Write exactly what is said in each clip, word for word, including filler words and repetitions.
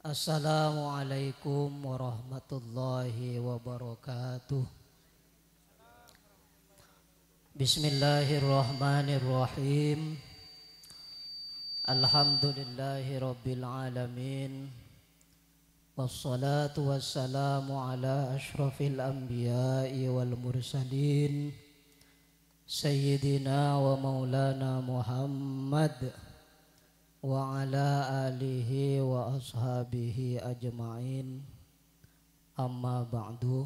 Assalamualaikum warahmatullahi wabarakatuh. Bismillahirrahmanirrahim. Alhamdulillahi rabbil alamin. Wassalatu wassalamu ala ashrafil anbiya'i wal mursalin Sayyidina wa maulana Muhammad wa ala alihi wa ashabihi ajma'in. Amma ba'du.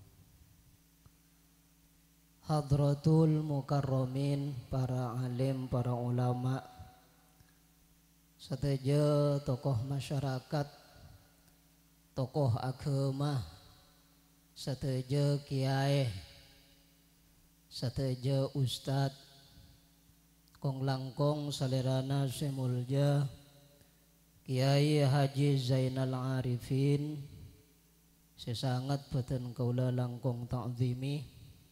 Hadratul mukarramin, para alim, para ulama, seteja tokoh masyarakat, tokoh agama, seteja kiai, seteja ustad, kong langkong salerana semulja Kiai Haji Zainal Arifin, sesangat beten kaula langkong ta'zimi.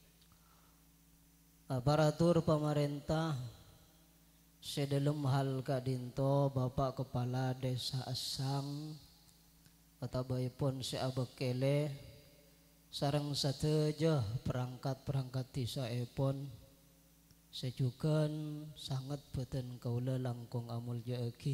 Aparatur pemerintah sedalam hal kadinto Bapak Kepala Desa Asang patabaipun si Abekele sareng sateja perangkat-perangkat desa epon sejukan sangat beten kaula langkung amul jaeki.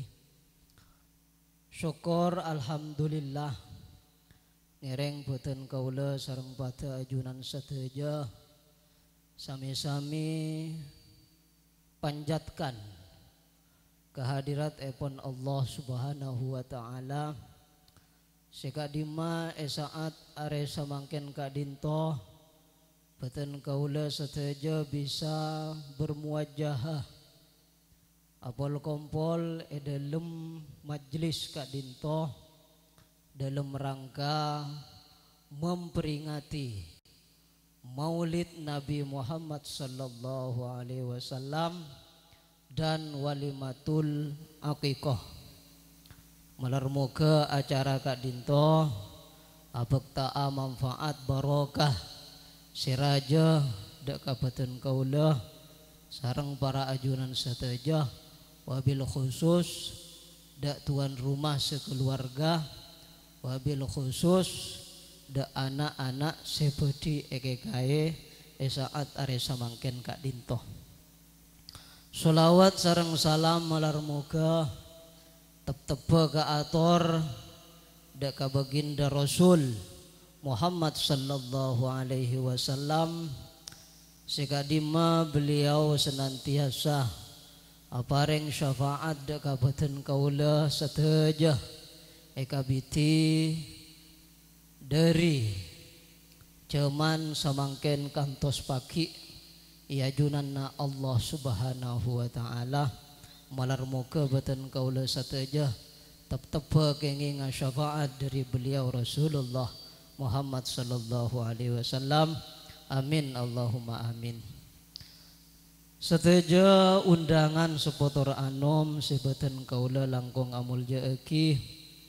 Syukur alhamdulillah ngereng beten kaula sareng pada ajunan sateja sami-sami panjatkan kehadirat epon Allah Subhanahu wa taala sekadima esaat are samangken kadinto beten kaula sateja bisa bermuajahah apol kompol e dalam majlis kadinto dalam rangka memperingati Maulid Nabi Muhammad sallallahu alaihi wasallam dan walimatul aqiqah. Malarmuga acara kadinto abekta manfaat barokah siraja dak kabupaten kaula sareng para ajunan sateja, wabil khusus dak tuan rumah sekeluarga, wabil khusus dak anak-anak seperti ekekae esaat are samangken kak dinto. Sholawat sareng salam malarmuga tep-tepe ka ator dak ka baginda Rasul Muhammad sallallahu alaihi wasallam sekadima beliau senantiasa apareng syafaat dak kabupaten kaula sateja ekabiti dari jaman samangken kantos pagi iajunanna Allah Subhanahu wa taala malarmuga beten kaula sateja tep-tepe kenging syafaat dari beliau Rasulullah Muhammad sallallahu alaihi wasallam. Amin Allahumma amin. Seteja undangan sepotor anom sebeten kaula langkung amul jaeki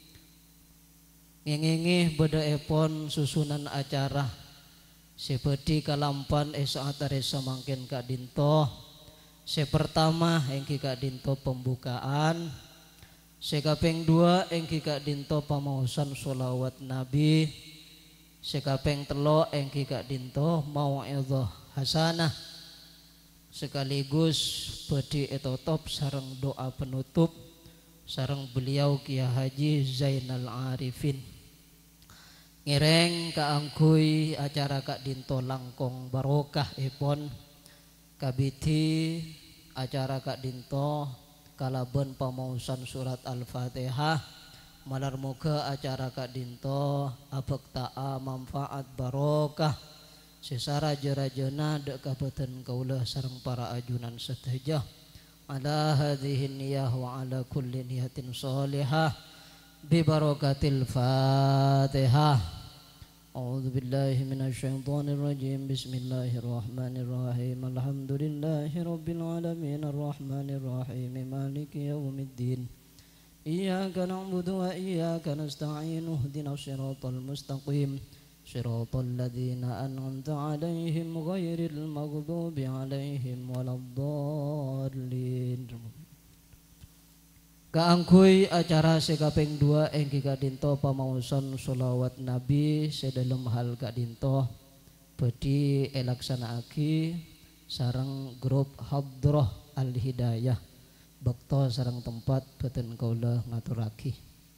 ngengenge beda epon susunan acara seperti kalampan esaat are samangken kak dinto. Se pertama engki kak dinto pembukaan, sekapeng dua engki kak dinto pamausan sholawat Nabi, sekapeng telo engki kak dinto mau'izah hasanah sekaligus bedi etotop sareng doa penutup sareng beliau Kiai Haji Zainal Arifin. Ngereng kaangkuy acara kak dinto langkong barokah epon kabiti acara kak dinto kalaben pamausan surat Al-Fatihah malarmuga acara kak dinto abektaa manfaat barokah sesara jerajena dek kabupaten kaula sareng para ajunan sateja ala hadhihi niyah wa ala kulli niyatin sholihah bi barakatil Fatihah. A'udzu billahi minasyaitonir rajim. Bismillahirrahmanirrahim. Alhamdulillahi rabbil alamin arrahmanir rahim maliki yaumiddin. Iyyaka na'budu wa iyyaka nasta'in ihdinas siratal mustaqim siratal ladzina an'amta 'alaihim ghairil maghdubi 'alaihim waladdallin. Kaangkuy acara sekaping dua engki kadinto pamausan sholawat Nabi sedalam hal kadinto bedi elaksanaaki sarang grup Hadroh Al Hidayah bekto sarang tempat beten kaula ngaturaki.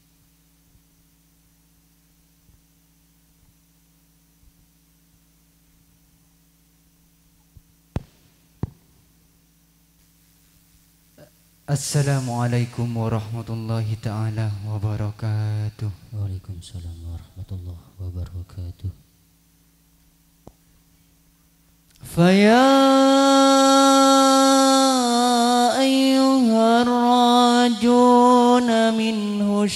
Assalamualaikum warahmatullahi ta'ala wabarakatuh. Waalaikumsalam warahmatullahi wabarakatuh. Faya ayyuhar rajuna minhu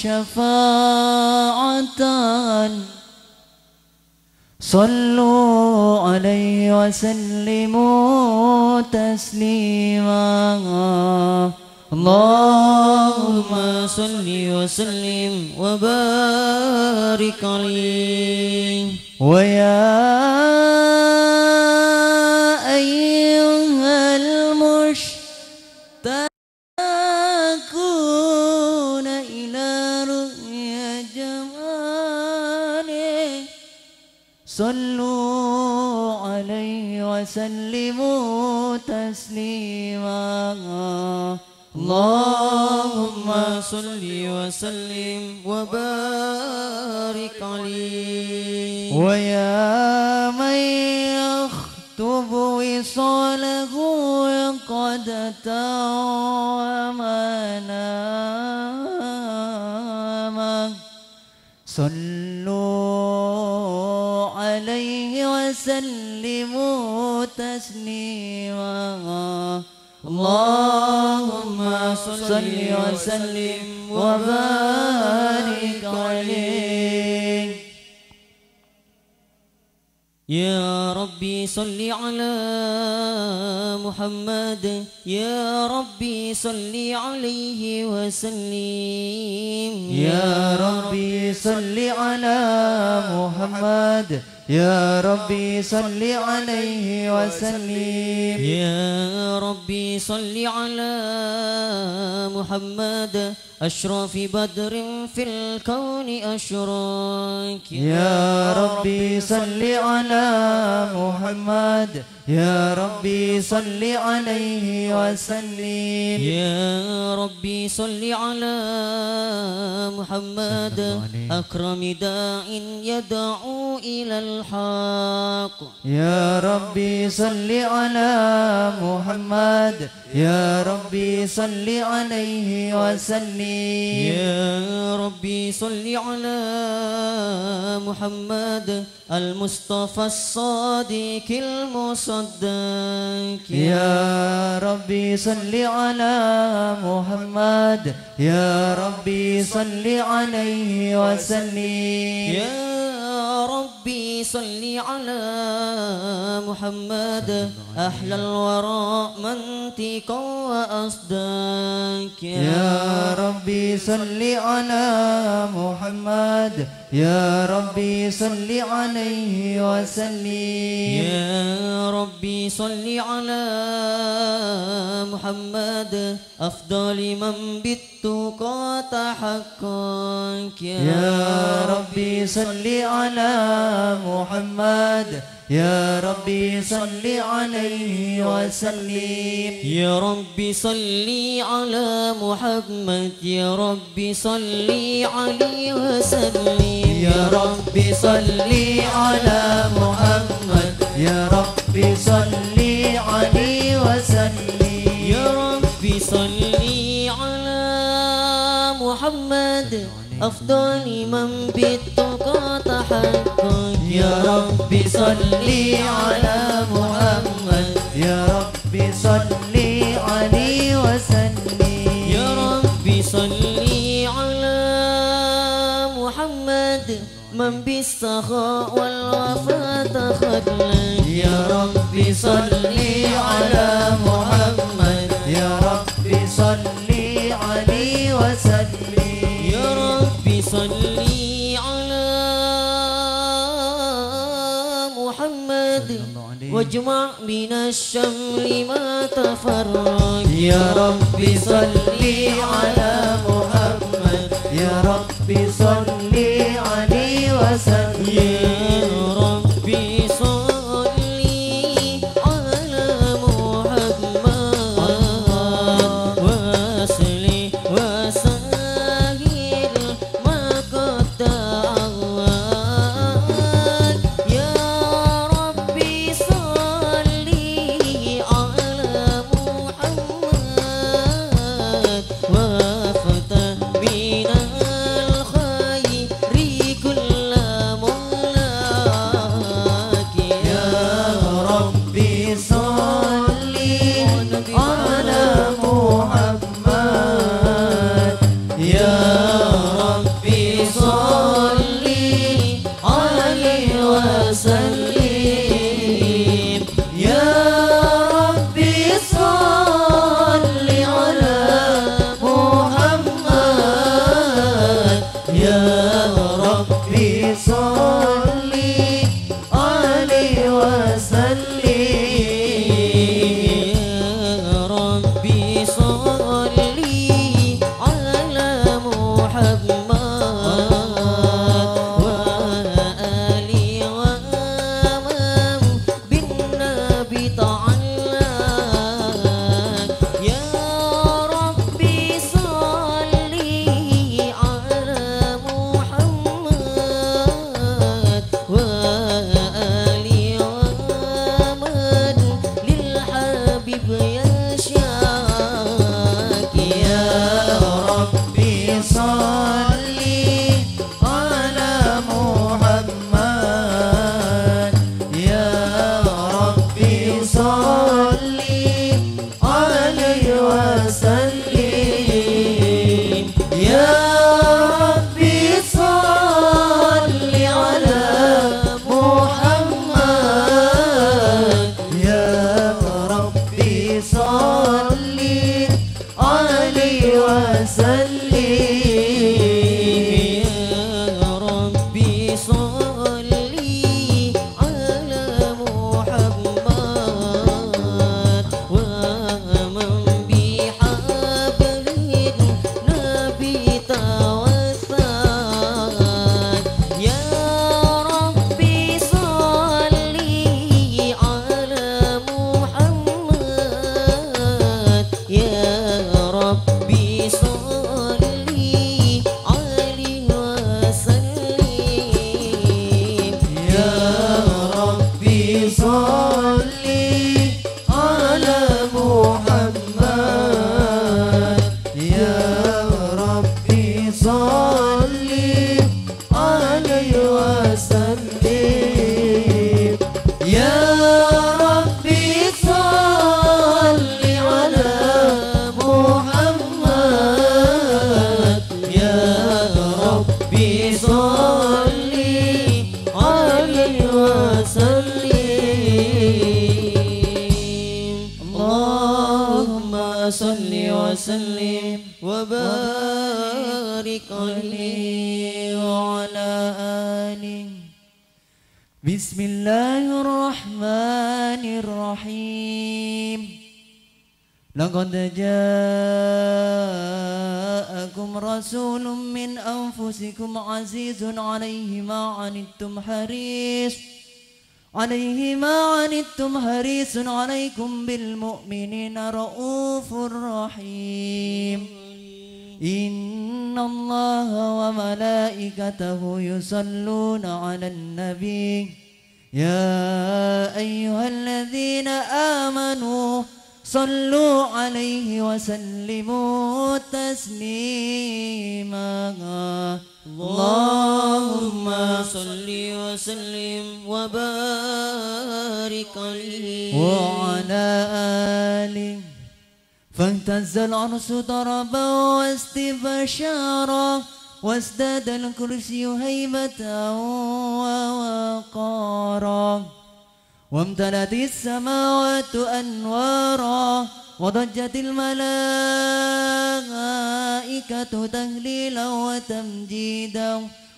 syafa'atan sallu alaihi wa sallimu taslima. Allahumma salli wa sallim wa barik alaihi. Wa ya ayyuhal mushtaquna ila ru'ya jamali sallu alaihi wa sallimu taslima. Allahumma salli wa sallim wa barik alaihi. Wa ya man yakhtubu wisalahu qad tawamanama sallu alaihi wa sallimu taslima. Allahumma salli wa sallim wa barik alaihi. Ya Rabbi salli ala Muhammad, Ya Rabbi salli alaihi wa sallim. Ya Rabbi salli ala Muhammad, Ya Rabbi salli alaihi wa sallim. Ya Rabbi salli ala Muhammad, ashrafi badrin fil kauni ashrak. Ya Rabbi salli ala Muhammad, Ya Rabbi salli alaihi wa sallim. Ya Rabbi salli ala Muhammad, akrami da'in yad'u ila al-haq. Ya Rabbi salli ala Muhammad, Ya Rabbi salli alaihi wa sallim. Ya Rabbi salli ala Muhammad, al-Mustafa as-Sadiq al-Musaddaq. Ya Rabbi salli ala Muhammad, Ya Rabbi salli alaihi wa sallim. Ya Rabbi salli ala Muhammad, ahla al-wara mantiqa wa asdaq. Ya Rabbi salli ala Muhammad, Ya Rabbi salli alaihi wa sallim. Ya Rabbi salli ala Muhammad, afdali man bittuqa tahaqqaq. Ya Rabbi salli ala Muhammad, Ya Rabbi salli alaihi wa sallim. Ya Rabbi salli ala Muhammad, Ya Rabbi salli alaihi wa sallim. Ya Rabbi salli ala Muhammad, Ya Rabbi salli alaihi wa sallim. Ya Rabbi salli ala Muhammad, afdali man bittuqa tahaqqaq. Ya Rabbi salli ala Muhammad, Ya Rabbi salli alaihi wa sallim. Ya Rabbi salli ala Muhammad, man bis-sakha wal wafata khadlan. Ya Rabbi salli ala Muhammad, Ya Rabbi salli alaihi wa sallim. Ya Rabbi salli ala Muhammad, wajma' minasy syamli ma tafarraq. Ya Rabbi salli ala Muhammad, يا ربي صلي عليه وسلم لقد جاءكم رسول من أنفسكم عزيز عليه ما عنتم حريص عليه ما عنتم حريص عليكم بالمؤمنين رؤوف رحيم إن الله وملائكته يصلون على النبي يا أيها الذين آمنوا صلوا عليه وسلموا تسليما اللهم صل وسلم وبارك عليه وعلى آله فاهتز العرش ضربا واستبشارا وازداد الكرسي هيبة ووقارا وامتلأت السماوات أنوارا وضجت الملائكة تهليلا وتمجيدا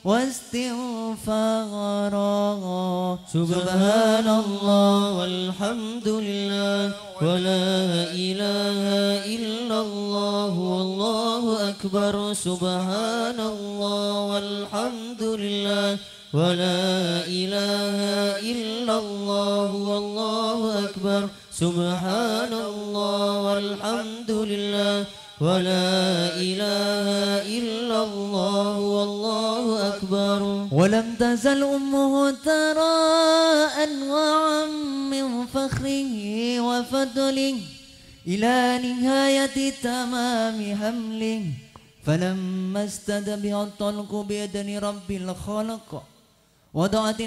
واستغفارا سبحان الله والحمد لله ولا إله إلا الله والله أكبر سبحان الله والحمد لله ولا إله إلا الله والله أكبر سبحان الله والحمد لله ولا إله إلا الله والله أكبر. ولم تزل أمه ترى أنواعا من فخره وفضله إلى نهاية تمام حمله فلما استدى بها الطلق بيدن رب الخلق وضعت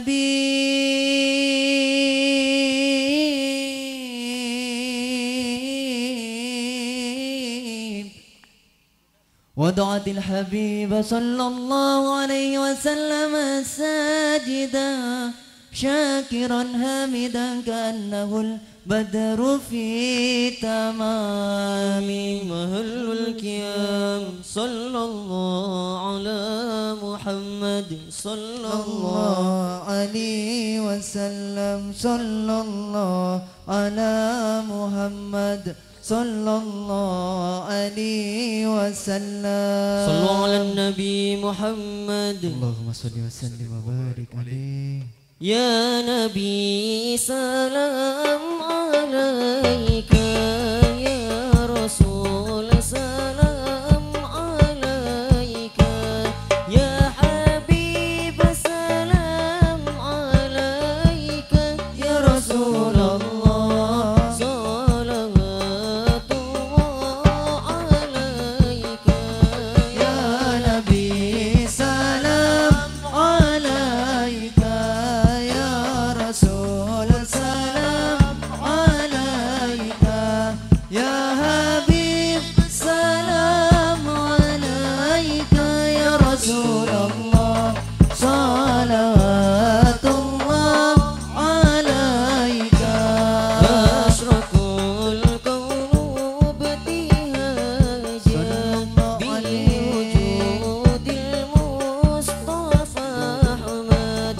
الحبيب وضعت الحبيب صلى الله عليه وسلم ساجدا شاكرا حامدا كأنه البدر في تمام محل القيام صلى الله على محمد صلى الله عليه وسلم صلى الله على محمد صلى الله عليه وسلم صلوا على النبي محمد اللهم صل وسلم وبارك عليه. يا نبي سلام عليك يا رسول سلام عليك يا حبيب سلام عليك يا رسول الله صلوات الله عليك يا نبي سلام عليك يا رسول سلام عليك يا حبيب سلام عليك يا رسول الله صلوات الله عليك. أشرق الكون ابتهاجا بوجود المصطفى أحمد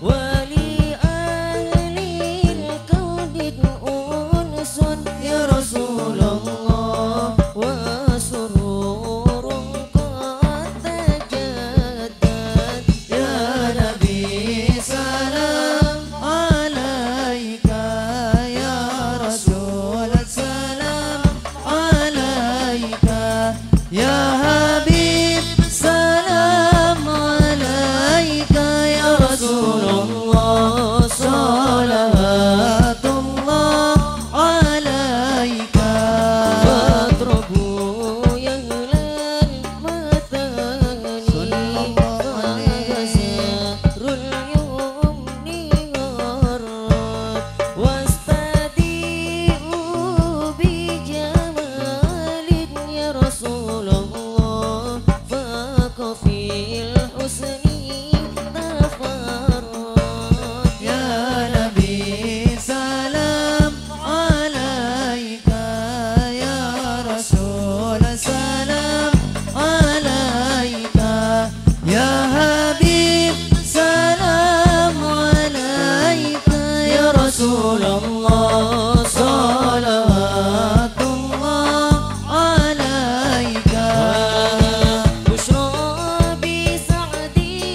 ولأهل الكون أنس يا رسول الله وسرور قد تجدد يا نبي سلام عليك يا رسول سلام عليك يا حبيب سلام عليك يا رسول الله صلوات الله عليك. فاضربوا يا أهل المثاني صلى الله عليه. فغزار اليمن غرت واستديروا بجمال يا رسول الله فاق في الحسن تفرد يا نبي سلام عليك يا رسول سلام عليك يا حبيب سلام عليك يا رسول الله صلوات الله عليك. بشرى بسعد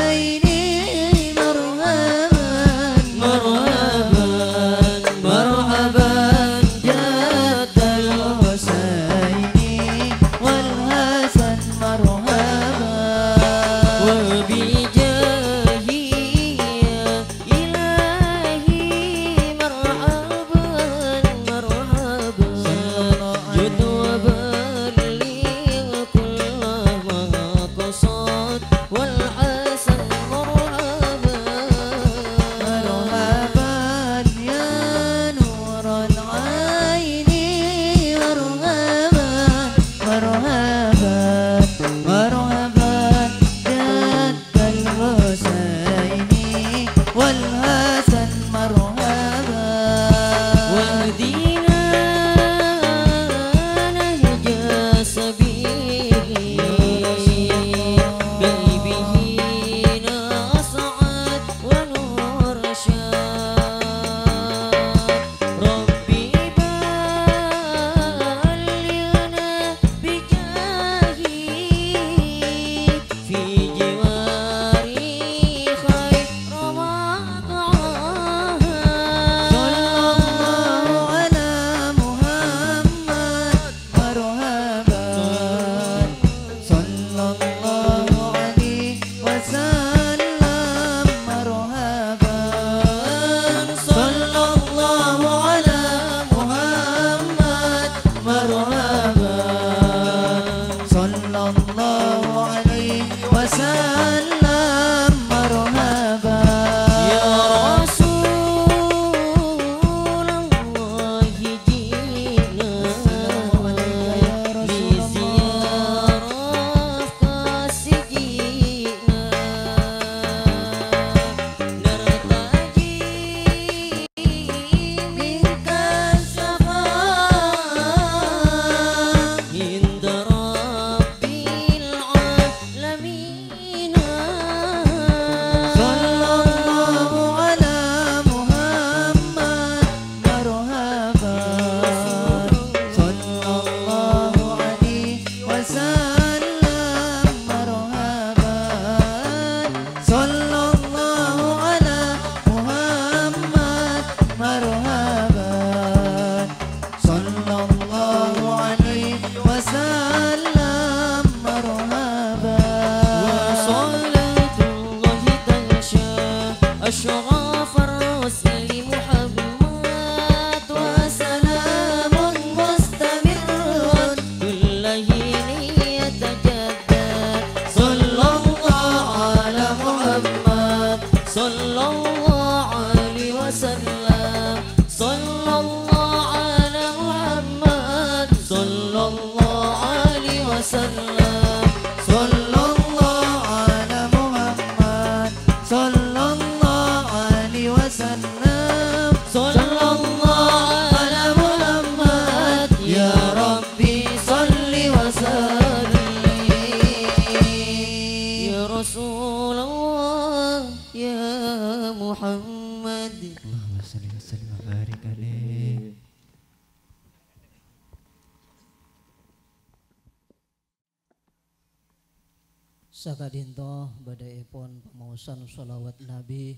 Sakadinto badaipun pamausan sholawat Nabi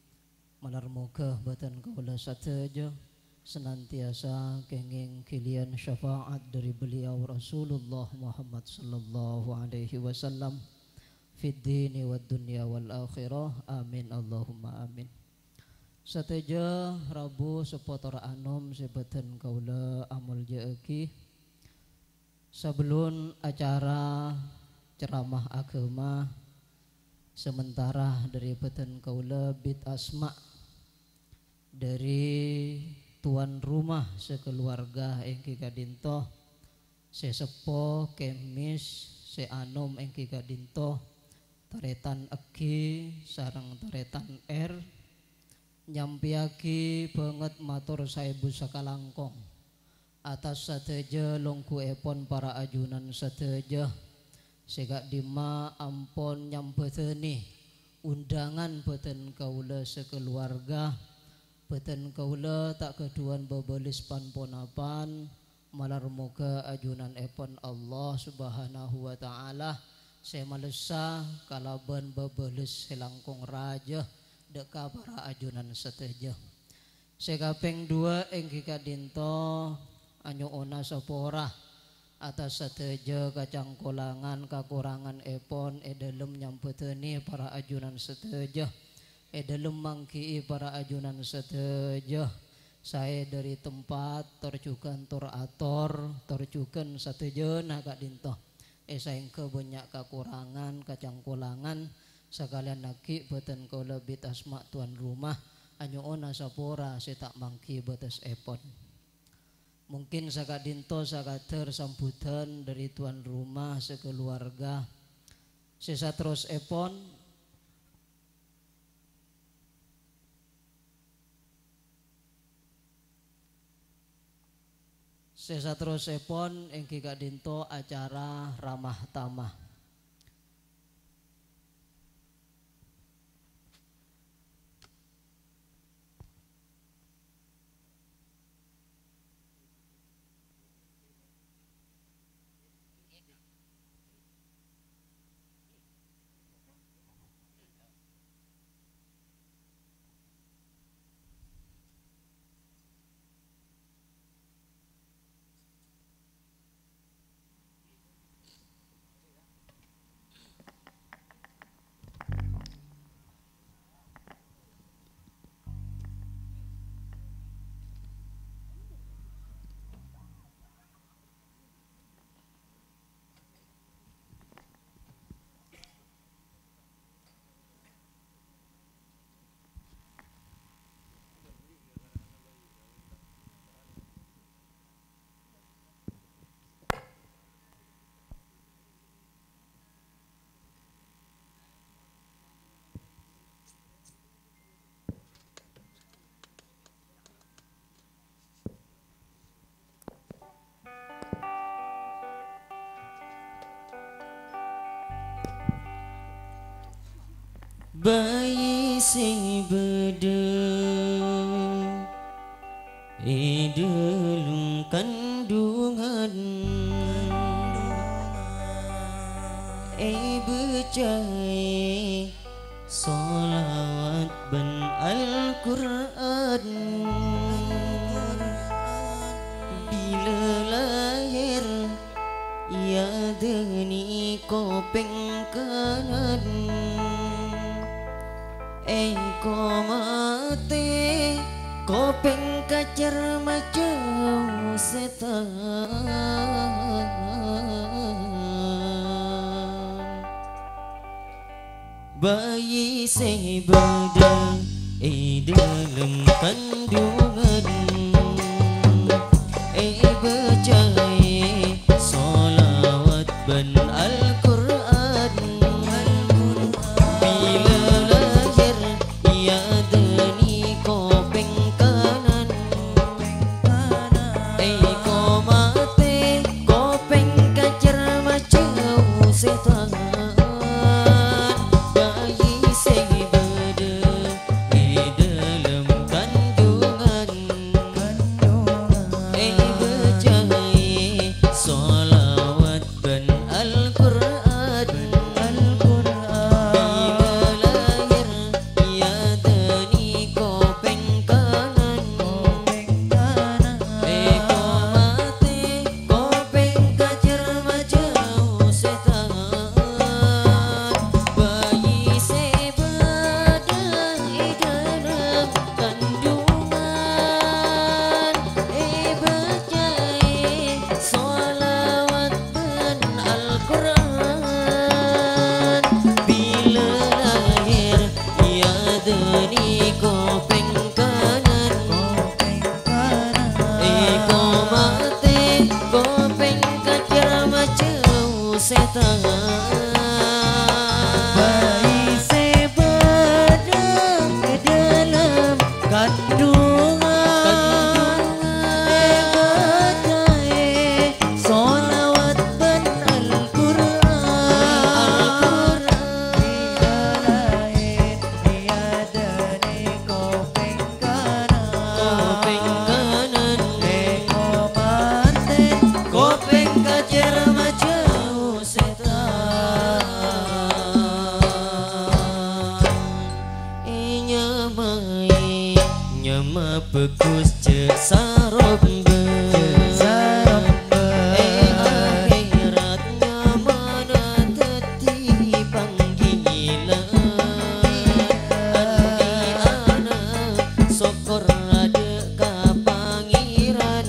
malar muga boten kaula sateja senantiasa kenging kilian syafaat dari beliau Rasulullah Muhammad sallallahu alaihi wasallam fid dini wad dunya wal akhirah amin Allahumma amin. Sateja Rabu sepotor anom sebeten kaula amal jaeki sebelum acara ceramah agama sementara dari beten kaula bid asma dari tuan rumah sekeluarga engki kadinto sesepo kemis seanom engki kadinto taretan eki sarang taretan er nyampiaki banget matur saebu sakalangkong atas sateja longku epon para ajunan sateja segak dima ampon nyambeteni undangan beten kaula sekeluarga beten kaula tak keduan bebelis panponapan malar moga ajunan epon Allah subhanahu wa ta'ala saya malesa kalaban bebeles selangkung raja deka para ajunan seteja. Saya kaping dua engki kadinto anyo ona sapora atas seteja kacang kolangan kakurangan epon edelem nyampeteni para ajunan seteja edelem mangki para ajunan seteja. Saya dari tempat torjukan tor ator torjukan seteja naga dinto esaing ke banyak kekurangan kacang kolangan sekalian naki beten kau lebih asma tuan rumah anyo ona sapora saya tak mangki betes epon. Mungkin sakat dinto sakater sambutan dari tuan rumah sekeluarga sesa terus epon sesa terus epon engki kak dinto acara ramah tamah. Bayi si bede e dalam kandungan e becai solawat ben Al-Quran bila lahir ya deni kopeng kanan engko mati kopeng kacer macam setan bayi sebada e dalam kandungan e becai solawat ban Al-Quran bila lahir ia deni kopeng kanan eh ko mati kopeng kacer macam setan bayi sebada e dalam kandungan nyama bagus cek sarombe sarombe eh akhirat nyamana teti panggilan andi ana sokor ada ka pangiran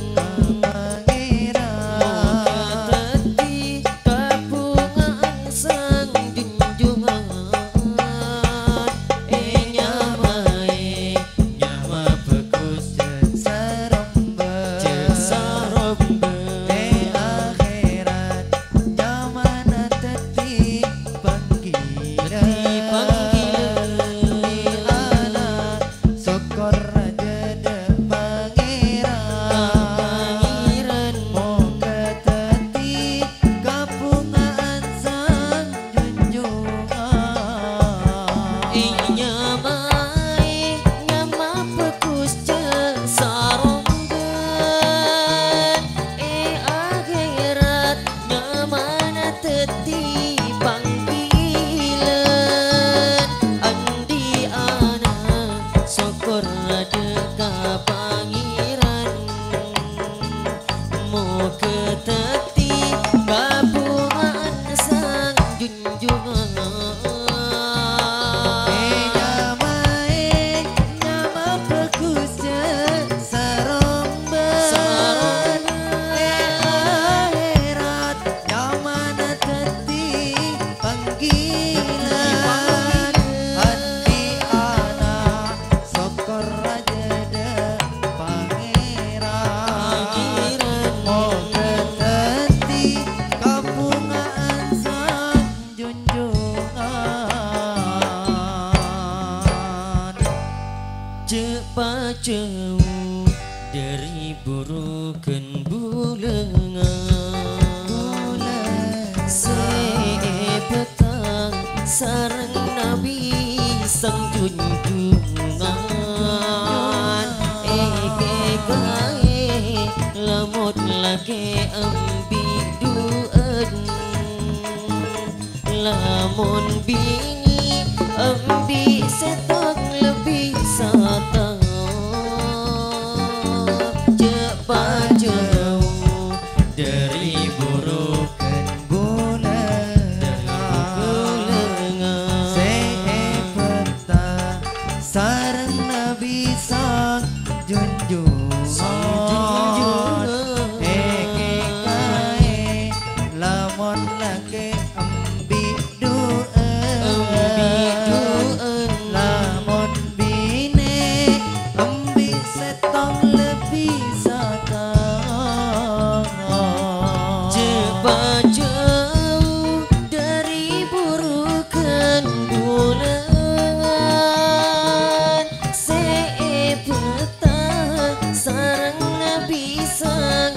teti kabungan sang junjungan eh nyamai nyama bagus sarombe cek sarombe eh akhirat nyamana teti panggilan anak sokor raja de pangeran moga teti kapungan sang junjungan nyamai nyama bagus cek saromben eh akhirat nyamana teti panggilan andi ana sokor ada ka pangeran moga teti kabungan sang junjungan nyamai nyama bagus cek sarombe eh akhirat nyamana teti panggilan andi anak sokor raja de pangeran moga teti kapungan sang junjungan cepat jauh dari burukan bulengan sepetang sarang nabi sang junjungan eke kae lamut lake ambi duen lamun bini ambi setok lebih sata cepat jauh dari burukan bulengan sepeta sareng nabi sang junjungan eke kae lamun lake ambi duen lamun bine ambi setong lebih satang cepat jauh dari burukan bulan sepeta sarang nabi sang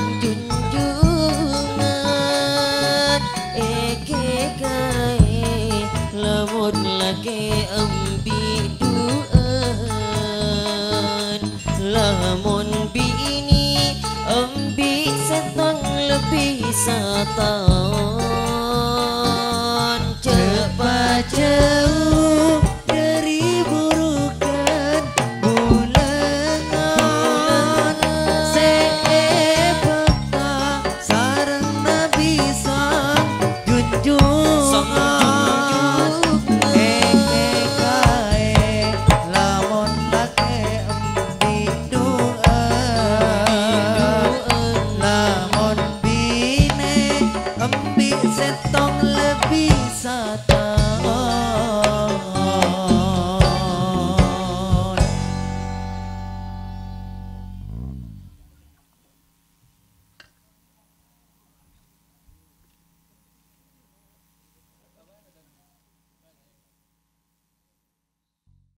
junjungan eke kae lamut lake ambi duen lamun bini ambi setong lebih sata